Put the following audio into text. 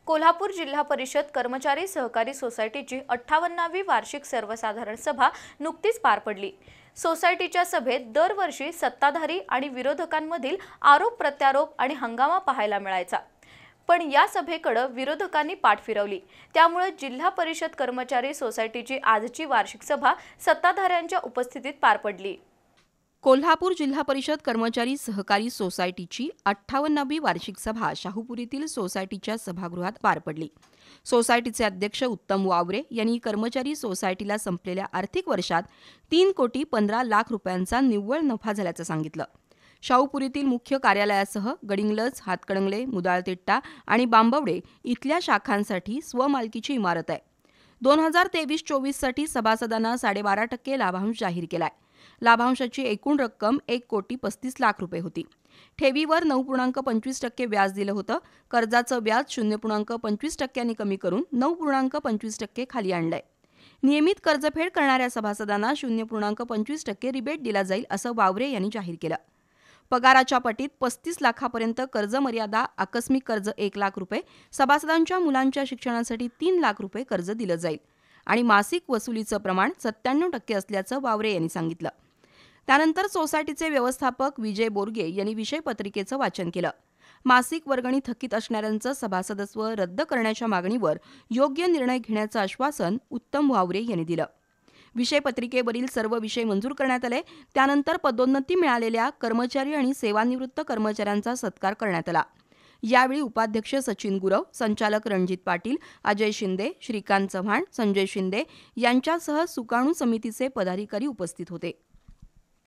कोल्हापूर जिल्हा परिषद कर्मचारी सहकारी सोसायटीची 58वी वार्षिक सर्वसाधारण सभा नुकतीच पार पडली। सोसायटीच्या सभेत दरवर्षी सत्ताधारी आणि विरोधकांमधील आरोप प्रत्यारोप आणि हंगामा पाहायला मिळायचा। पण या सभेकडे विरोधकांनी पाठ फिरवली, त्यामुळे जिल्हा परिषद कर्मचारी सोसायटीची आजची वार्षिक सभा सत्ताधाऱ्यांच्या उपस्थितीत पार पडली। कोल्हापूर जिल्हा परिषद कर्मचारी सहकारी सोसायटीची 58वी वार्षिक सभा शाहूपुरीतील सोसायटीच्या सभागृहात पार पडली। सोसायटीचे अध्यक्ष उत्तम वावरे यांनी कर्मचारी सोसायटीला संपलेल्या आर्थिक वर्षात 3,15,00,000 रुपयांचा निव्वळ नफा झाल्याचं सांगितलं। शाहूपुरीतील मुख्य कार्यालयासह गडिंग्लज, हातकणंगले, मुदाळतिट्टा आणि बांबवडे इथल्या शाखांसाठी स्वमालकीची इमारत आहे। 2023-24 साठी सभासदांना 12.5% लाभांश जाहीर केलाय। लाभांशाची एकूण रक्कम 1,35,00,000 रुपये होती। ठेवीवर 9.25% व्याज दिलं होतं। कर्जाचं व्याज 0.25% कमी करून 9.25% खाली आणलंय। नियमित कर्जफेड करणाऱ्या सभासदांना 0.25% रिबेट दिला जाईल असं वावरे यांनी जाहीर केलं। पगाराच्या पटीत 35 लाखापर्यंत कर्ज मर्यादा, आकस्मिक कर्ज 1 लाख रुपये, सभासदांच्या मुलांच्या शिक्षणासाठी 3 लाख रुपये कर्ज दिलं जाईल आणि मासिक वसुलीचं प्रमाण 97% असल्याचं वावरे यांनी सांगितलं। त्यानंतर सोसायटीचे व्यवस्थापक विजय बोरगे यांनी विषय पत्रिकेचं वाचन केलं। मासिक वर्गणी थकीत असणाऱ्यांचं सभासदत्व रद्द करण्याच्या मागणीवर योग्य निर्णय घेण्याचं आश्वासन उत्तम वावरे यांनी दिलं। विषय पत्रिकेवरील सर्व विषय मंजूर करण्यात आले। त्यानंतर पदोन्नती मिळालेल्या कर्मचारी आणि सेवानिवृत्त कर्मचाऱ्यांचा सत्कार करण्यात आला। यावेळी उपाध्यक्ष सचिन गुरव, संचालक रणजित पाटील, अजय शिंदे, श्रीकांत चव्हाण, संजय शिंदे यांच्यासह सुकाणू समितीचे पदाधिकारी उपस्थित होते।